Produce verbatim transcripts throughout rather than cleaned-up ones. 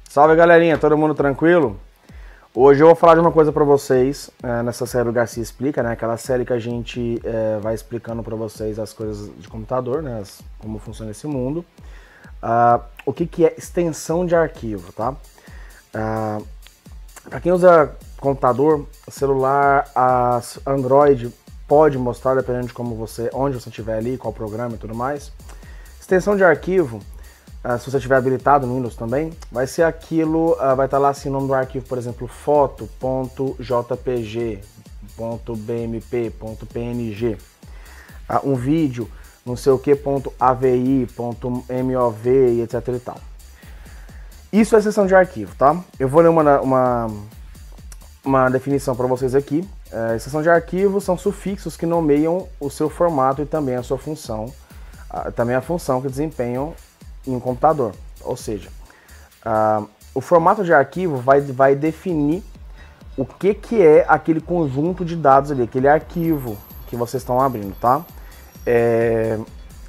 Salve galerinha, todo mundo tranquilo? Hoje eu vou falar de uma coisa para vocês, é, nessa série do Garcia Explica, né? Aquela série que a gente é, vai explicando para vocês as coisas de computador, né? As, como funciona esse mundo. Uh, o que, que é extensão de arquivo, tá? Uh, para quem usa computador, celular, as Android pode mostrar, dependendo de como você, onde você estiver ali, qual programa e tudo mais. Extensão de arquivo, Uh, se você tiver habilitado no Windows também, vai ser aquilo, uh, vai estar lá assim o nome do arquivo, por exemplo, foto ponto J P G ponto B M P ponto P N G, uh, um vídeo, não sei o que, ponto A V I ponto M O V e etc e tal. Isso é extensão de arquivo, tá? Eu vou ler uma, uma, uma definição para vocês aqui. Uh, extensão de arquivo são sufixos que nomeiam o seu formato e também a sua função, uh, também a função que desempenham em um computador, ou seja, uh, o formato de arquivo vai, vai definir o que, que é aquele conjunto de dados ali, aquele arquivo que vocês estão abrindo, tá? É...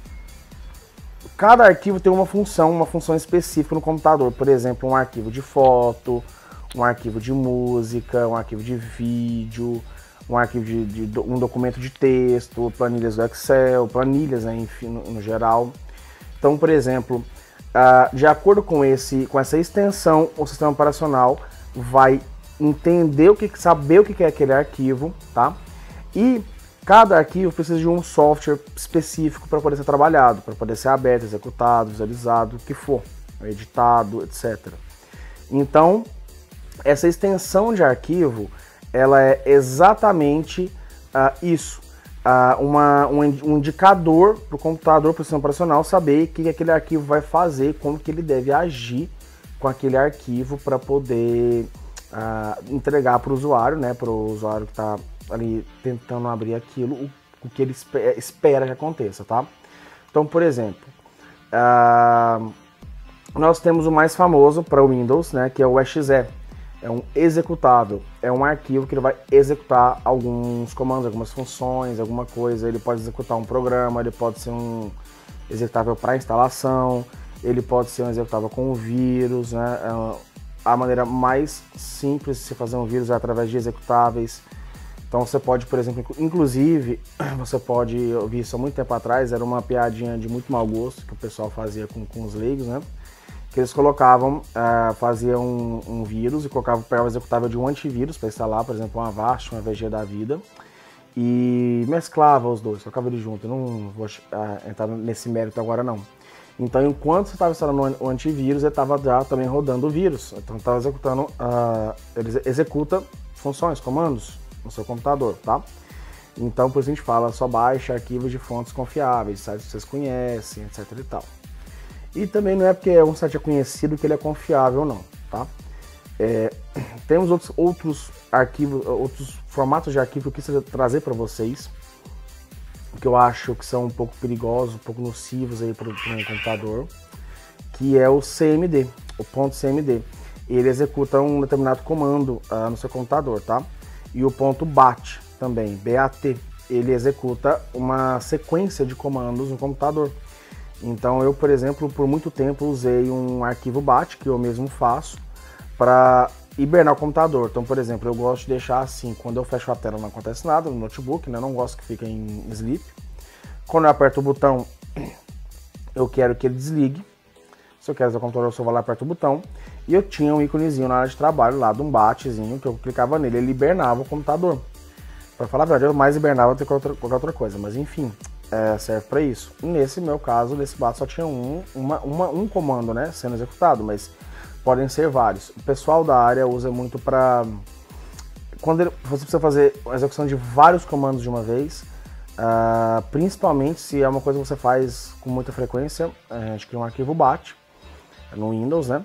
Cada arquivo tem uma função, uma função específica no computador, por exemplo, um arquivo de foto, um arquivo de música, um arquivo de vídeo, um arquivo de, de um documento de texto, planilhas do Excel, planilhas, né, enfim, no, no geral. Então, por exemplo, uh, de acordo com, esse, com essa extensão, o sistema operacional vai entender o que, saber o que é aquele arquivo, tá? E cada arquivo precisa de um software específico para poder ser trabalhado, para poder ser aberto, executado, visualizado, o que for, editado, etcétera. Então, essa extensão de arquivo, ela é exatamente uh, isso. Uh, uma, um, um indicador para o computador, para o sistema operacional, saber o que aquele arquivo vai fazer, como que ele deve agir com aquele arquivo para poder uh, entregar para o usuário, né, para o usuário que está ali tentando abrir aquilo, o, o que ele espera, espera que aconteça, tá? Então, por exemplo, uh, nós temos o mais famoso para o Windows, né, que é o exe. É um executável, é um arquivo que ele vai executar alguns comandos, algumas funções, alguma coisa. Ele pode executar um programa, ele pode ser um executável para instalação, ele pode ser um executável com um vírus, né? A maneira mais simples de se fazer um vírus é através de executáveis. Então você pode, por exemplo, inclusive, você pode, eu vi isso há muito tempo atrás, era uma piadinha de muito mau gosto que o pessoal fazia com, com os leigos, né? Que eles colocavam, uh, faziam um, um vírus e colocavam o executável de um antivírus para instalar, por exemplo, um Avast, um A V G da vida, e mesclava os dois, colocava eles juntos. Eu não vou uh, entrar nesse mérito agora não. Então, enquanto você estava instalando o antivírus, ele estava já também rodando o vírus. Então, estava executando, uh, ele executa funções, comandos no seu computador, tá? Então, por isso a gente fala, só baixa arquivos de fontes confiáveis, sites que vocês conhecem, etc e tal. E também não é porque um site é conhecido que ele é confiável, não, tá? É, temos outros, outros arquivos, outros formatos de arquivo que eu quis trazer para vocês, que eu acho que são um pouco perigosos, um pouco nocivos aí para o computador, que é o C M D, o ponto C M D. Ele executa um determinado comando uh, no seu computador, tá? E o ponto bat também, B A T, ele executa uma sequência de comandos no computador. Então eu, por exemplo, por muito tempo usei um arquivo bat, que eu mesmo faço, para hibernar o computador. Então, por exemplo, eu gosto de deixar assim, quando eu fecho a tela não acontece nada no notebook, né? Eu não gosto que fique em sleep. Quando eu aperto o botão, eu quero que ele desligue. Se eu quero usar o computador, eu só vou lá e aperto o botão. E eu tinha um íconezinho na área de trabalho lá, de um batzinho, que eu clicava nele, ele hibernava o computador. Para falar a verdade, eu mais hibernava do que qualquer outra coisa, mas enfim. É, serve para isso. Nesse meu caso, nesse bat só tinha um, uma, uma, um comando, né, sendo executado, mas podem ser vários. O pessoal da área usa muito para quando ele, você precisa fazer a execução de vários comandos de uma vez, uh, principalmente se é uma coisa que você faz com muita frequência. A gente cria um arquivo bat no Windows, né?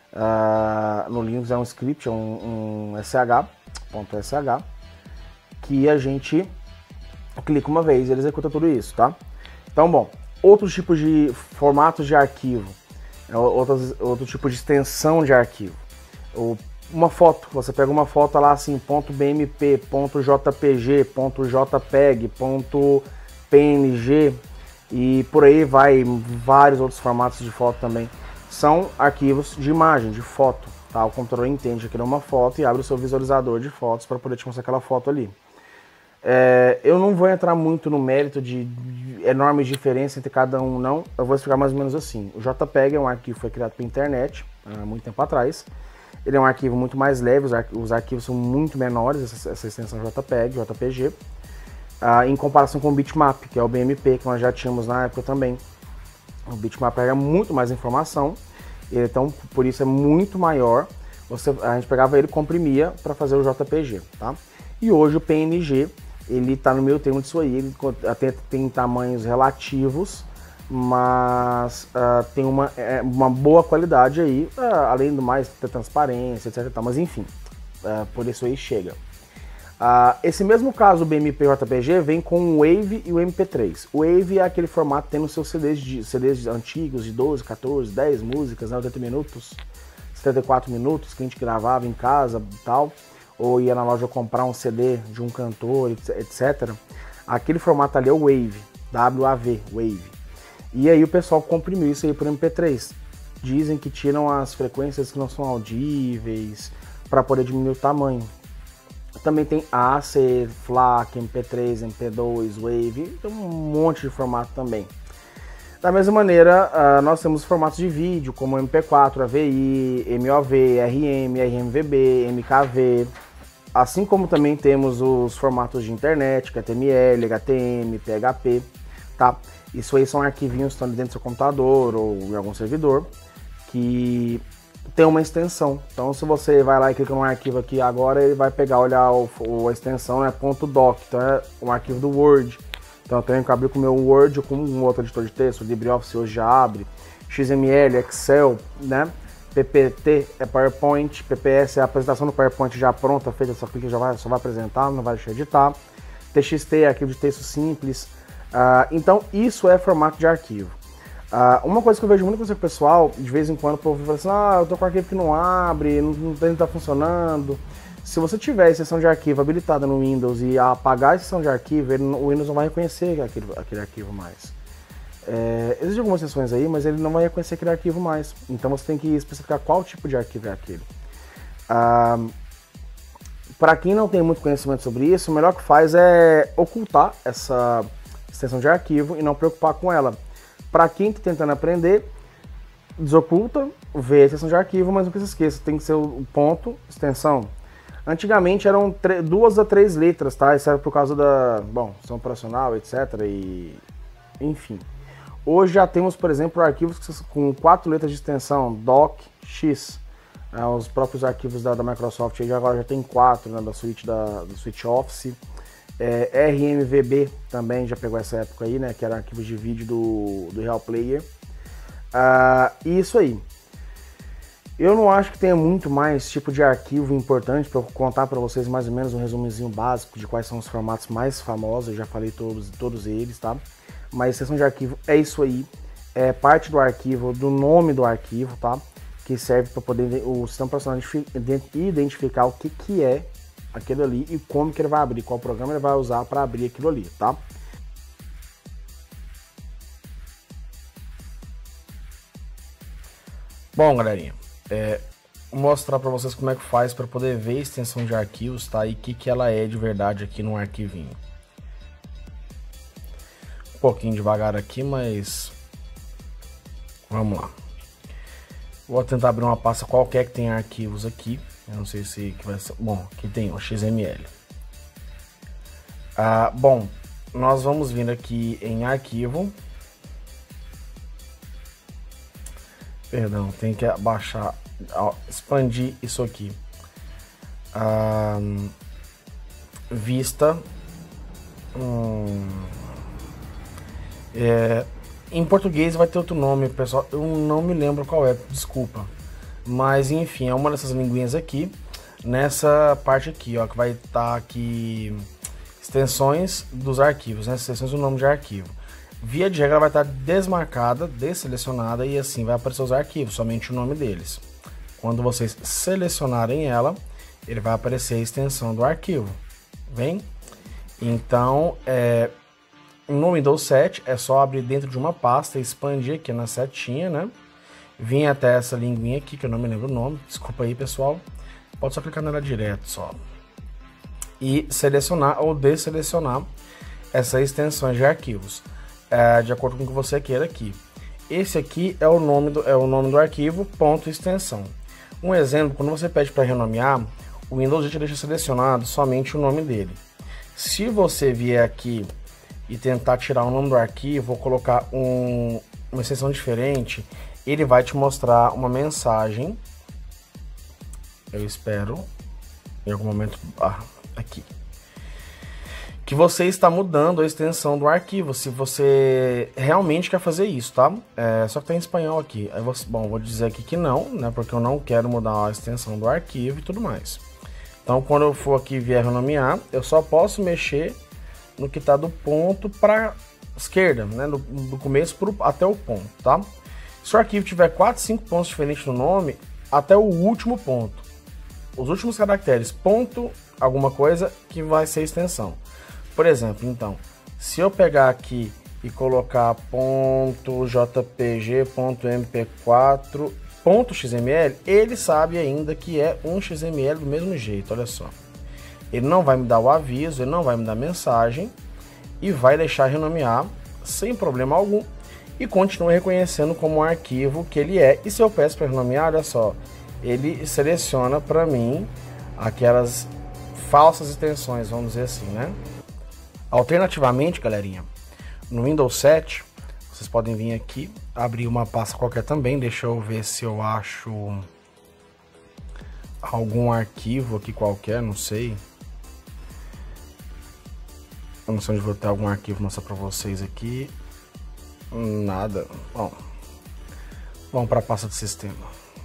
Uh, no Linux é um script, é um, um sh.sh, que a gente clica uma vez e ele executa tudo isso, tá? Então, bom, outros tipos de formatos de arquivo, outros, outro tipo de extensão de arquivo. Uma foto, você pega uma foto lá assim, .bmp, .jpg, .jpeg, .png e por aí vai, vários outros formatos de foto também. são arquivos de imagem, de foto, tá? O computador entende que aquilo é uma foto e abre o seu visualizador de fotos para poder te mostrar aquela foto ali. É, eu não vou entrar muito no mérito de, de enorme diferença entre cada um, não. Eu vou explicar mais ou menos assim. O JPEG é um arquivo que foi criado pela internet, há muito tempo atrás. Ele é um arquivo muito mais leve, os, arqu os arquivos são muito menores, essa, essa extensão JPEG, J P G, ah, em comparação com o bitmap, que é o B M P, que nós já tínhamos na época também. O bitmap pega muito mais informação, então por isso é muito maior. Você, a gente pegava ele e comprimia para fazer o J P G, tá? E hoje o P N G, ele está no meio termo disso aí, ele até tem tamanhos relativos, mas uh, tem uma, é, uma boa qualidade aí, uh, além do mais, ter transparência, etcétera. Mas enfim, uh, por isso aí chega. Uh, esse mesmo caso, o B M P J P G, vem com o Wave e o M P três. O Wave é aquele formato que tem nos seus C Ds, de, C Ds antigos, de doze, quatorze, dez músicas, né, oitenta minutos, setenta e quatro minutos, que a gente gravava em casa e tal, ou ia na loja comprar um C D de um cantor, etcétera. Aquele formato ali é o Wave, W A V, Wave. E aí o pessoal comprimiu isso aí por M P três. Dizem que tiram as frequências que não são audíveis para poder diminuir o tamanho. Também tem A C, FLAC, M P três, M P dois, Wave, tem um monte de formato também. Da mesma maneira, uh, nós temos formatos de vídeo como M P quatro, A V I, M O V, R M, R M V B, M K V, assim como também temos os formatos de internet, H T M L, H T M, P H P, tá? Isso aí são arquivinhos que estão dentro do seu computador ou em algum servidor que tem uma extensão. Então, se você vai lá e clica num arquivo aqui agora, ele vai pegar, olhar o, o, a extensão, né, .doc, então é um arquivo do Word. Então, eu tenho que abrir com o meu Word ou com um outro editor de texto, o LibreOffice hoje já abre, X M L, Excel, né, P P T é PowerPoint, P P S é a apresentação do PowerPoint já pronta, feita, só clica, já vai, só vai apresentar, não vai deixar de editar. T X T é arquivo de texto simples. Uh, então, isso é formato de arquivo. Uh, uma coisa que eu vejo muito com o pessoal, de vez em quando o povo fala assim, ah, eu tô com arquivo que não abre, não, não tá funcionando. Se você tiver a extensão de arquivo habilitada no Windows e apagar a extensão de arquivo, ele, o Windows não vai reconhecer aquele, aquele arquivo mais. É, existem algumas exceções aí, mas ele não vai reconhecer aquele arquivo mais. Então você tem que especificar qual tipo de arquivo é aquele. Uh, Para quem não tem muito conhecimento sobre isso, o melhor que faz é ocultar essa extensão de arquivo e não preocupar com ela. Para quem está tentando aprender, desoculta, vê a extensão de arquivo, mas nunca se esqueça, tem que ser o ponto, extensão. Antigamente eram duas a três letras, tá? Isso era por causa da, bom, sistema operacional, etcétera. E enfim. Hoje já temos, por exemplo, arquivos com quatro letras de extensão, doc, x. É, os próprios arquivos da, da Microsoft aí agora já tem quatro, né, da suite da do suite Office. É, R M V B também já pegou essa época aí, né? Que era arquivos de vídeo do, do Real Player. Uh, e isso aí. Eu não acho que tenha muito mais tipo de arquivo importante para eu contar para vocês mais ou menos um resumozinho básico de quais são os formatos mais famosos. Eu já falei todos, todos eles, tá? Mas extensão de arquivo é isso aí. É parte do arquivo, do nome do arquivo, tá? Que serve para poder o sistema operacional identificar o que, que é aquilo ali e como que ele vai abrir, qual programa ele vai usar para abrir aquilo ali, tá? Bom, galerinha, é, vou mostrar para vocês como é que faz para poder ver a extensão de arquivos, tá? E o que, que ela é de verdade aqui no arquivinho. Um pouquinho devagar aqui, mas vamos lá. Vou tentar abrir uma pasta qualquer que tenha arquivos aqui. Eu não sei se que vai ser. Bom, aqui tem o X M L. Ah, bom, nós vamos vir aqui em arquivo. Perdão, tem que abaixar, ó, expandir isso aqui. Ah, vista. Hum, é, em português vai ter outro nome, pessoal. Eu não me lembro qual é, desculpa. Mas enfim, é uma dessas linguinhas aqui. Nessa parte aqui, ó, que vai estar tá aqui extensões dos arquivos, né? Extensões do nome de arquivo. Via de regra vai estar desmarcada, desselecionada e assim vai aparecer os arquivos, somente o nome deles. Quando vocês selecionarem ela, ele vai aparecer a extensão do arquivo, vem? Então, é, no Windows sete é só abrir dentro de uma pasta, expandir aqui na setinha, né? vir até essa linguinha aqui, que eu não me lembro o nome, desculpa aí pessoal, pode só clicar nela direto só. E selecionar ou desselecionar essas extensões de arquivos, é, de acordo com o que você queira aqui. Esse aqui é o nome do, é o nome do arquivo, ponto extensão. Um exemplo, quando você pede para renomear, o Windows já te deixa selecionado somente o nome dele. Se você vier aqui e tentar tirar o nome do arquivo ou colocar um, uma extensão diferente, ele vai te mostrar uma mensagem. Eu espero em algum momento ah, aqui que você está mudando a extensão do arquivo, se você realmente quer fazer isso, tá? É, só que tá em espanhol aqui. Aí você, bom, vou dizer aqui que não, né? Porque eu não quero mudar a extensão do arquivo e tudo mais. Então, quando eu for aqui vier renomear, eu só posso mexer no que tá do ponto para esquerda, né? Do, do começo pro, até o ponto, tá? Se o arquivo tiver quatro, cinco pontos diferentes no nome, até o último ponto. Os últimos caracteres, ponto, alguma coisa, que vai ser extensão. Por exemplo, então, se eu pegar aqui e colocar ponto .jpg, ponto M P quatro, ponto X M L, ele sabe ainda que é um X M L do mesmo jeito, olha só. Ele não vai me dar o aviso, ele não vai me dar mensagem e vai deixar renomear sem problema algum e continua reconhecendo como um arquivo que ele é. E se eu peço para renomear, olha só, ele seleciona para mim aquelas falsas extensões, vamos dizer assim, né? Alternativamente, galerinha, no Windows sete, vocês podem vir aqui, abrir uma pasta qualquer também, deixa eu ver se eu acho algum arquivo aqui qualquer, não sei. Eu não sei onde vou ter algum arquivo, mostrar para vocês aqui. Nada. Bom, vamos para a pasta de sistema.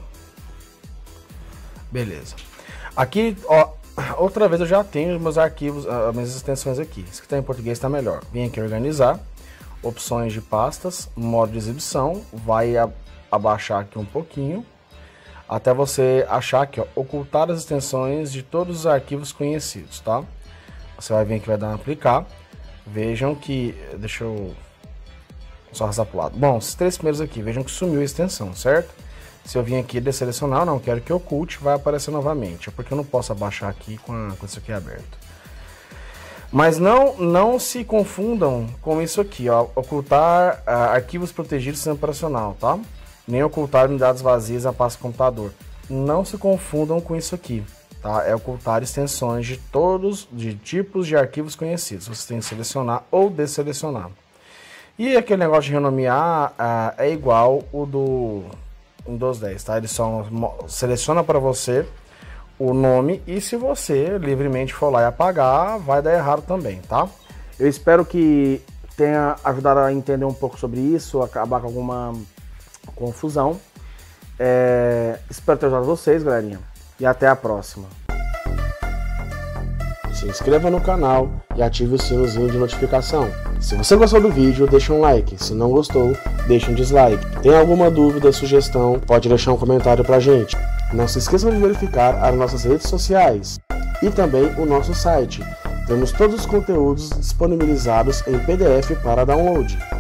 Beleza. Aqui, ó, outra vez eu já tenho os meus arquivos, as minhas extensões aqui. Esse que está em português está melhor. Vem aqui organizar, opções de pastas, modo de exibição, vai a, abaixar aqui um pouquinho, até você achar aqui, ó, ocultar as extensões de todos os arquivos conhecidos, tá? Você vai vir aqui, vai dar um aplicar. Vejam que, deixa eu só arrastar para o lado. Bom, esses três primeiros aqui, vejam que sumiu a extensão, certo? Se eu vim aqui desselecionar, não quero que oculte, vai aparecer novamente. É porque eu não posso abaixar aqui com, a, com isso aqui aberto. Mas não, não se confundam com isso aqui, ó, ocultar uh, arquivos protegidos do sistema operacional, tá? Nem ocultar unidades vazias na pasta computador. Não se confundam com isso aqui, tá? É ocultar extensões de todos, de tipos de arquivos conhecidos. Você tem que selecionar ou desselecionar. E aquele negócio de renomear uh, é igual o do Windows dez, tá? Ele só seleciona para você o nome e se você livremente for lá e apagar, vai dar errado também, tá? Eu espero que tenha ajudado a entender um pouco sobre isso, acabar com alguma confusão. É... Espero ter ajudado vocês, galerinha. E até a próxima. Se inscreva no canal e ative o sinozinho de notificação. Se você gostou do vídeo, deixa um like. Se não gostou, deixa um dislike. Tem alguma dúvida, sugestão, pode deixar um comentário pra gente. Não se esqueçam de verificar as nossas redes sociais e também o nosso site. Temos todos os conteúdos disponibilizados em P D F para download.